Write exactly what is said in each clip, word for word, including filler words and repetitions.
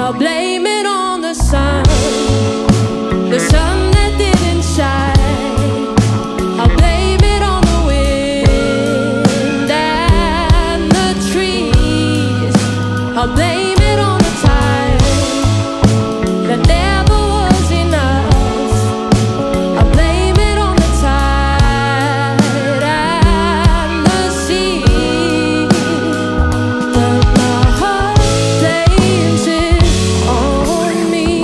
I'll blame it on the sun, the sun that didn't shine. I'll blame it on the wind and the trees. I'll blame it on the time that never was enough. I'll blame it on the tide and the sea. But my heart blames it on me.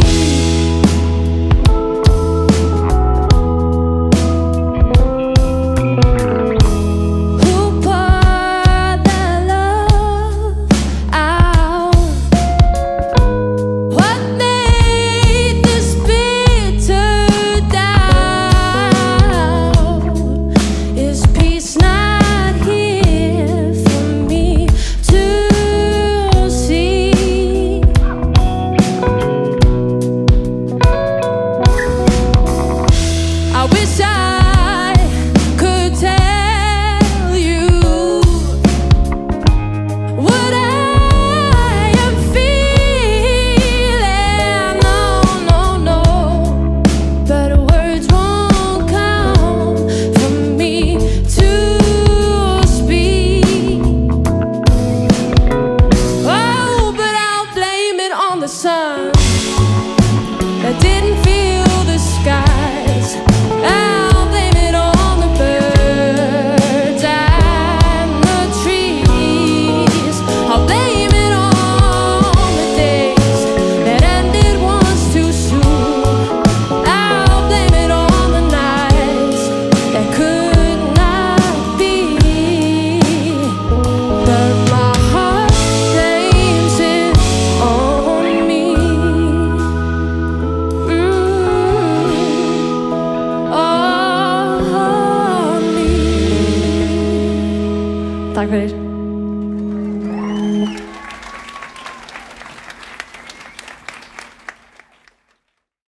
Who poured that love out? What made this bitter doubt? Is peace not here for me to see? I wish I could tell you what I am feeling. No, no, no, but words won't come from me to speak. Oh, but I'll blame it on the sun that didn't feel the skies. I'll blame it on the birds and the trees. I'll blame it on the days that ended once too soon. I'll blame it on the nights that could not be. But my heart blames it on me. On me. Tack för er.